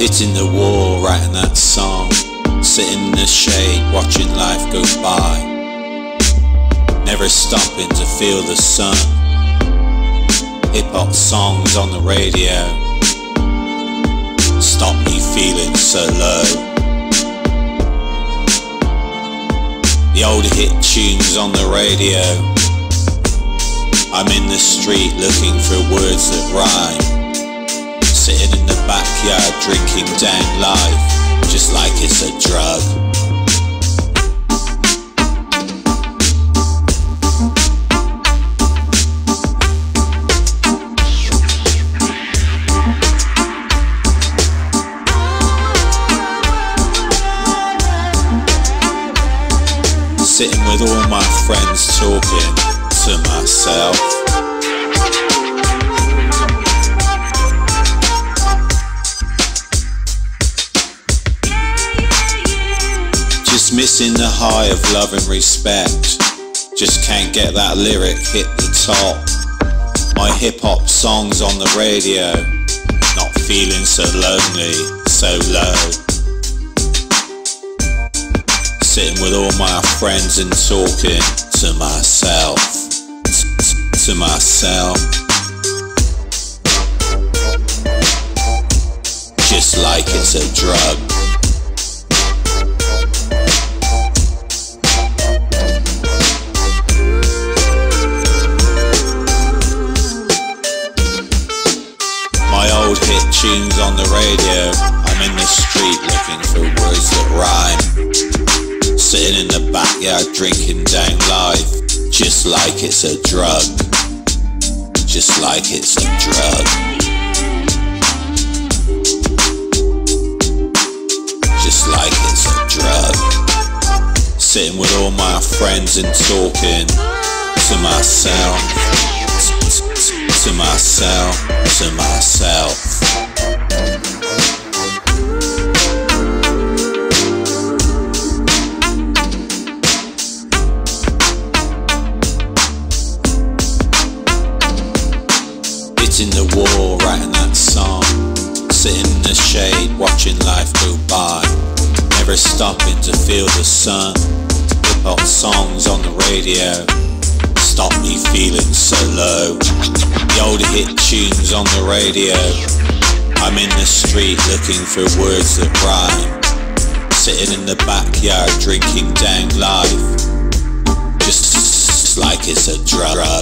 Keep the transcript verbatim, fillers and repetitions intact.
Hitting the wall, writing that song, sitting in the shade, watching life go by, never stopping to feel the sun. Hip-hop songs on the radio stop me feeling so low. The old hit tunes on the radio, I'm in the street looking for words that rhyme, sitting in the backyard drinking down life just like it's a drug. Sitting with all my friends talking to myself. Just missing the high of love and respect. Just can't get that lyric hit the top. My hip hop songs on the radio, not feeling so lonely, so low. Sitting with all my friends and talking to myself, to myself. Just like it's a drug. My old hit tunes on the radio, I'm in the street looking for words that rhyme, sitting in the backyard drinking down life just like it's a drug, just like it's a drug, just like it's a drug. Sitting with all my friends and talking to myself, to myself, to myself. Hitting the wall, writing that song, sitting in the shade, watching life go by, never stopping to feel the sun. Hip-hop songs on the radio stop me feeling so low. The older hit tunes on the radio, I'm in the street looking for words that rhyme, sitting in the backyard drinking down life just like it's a drug.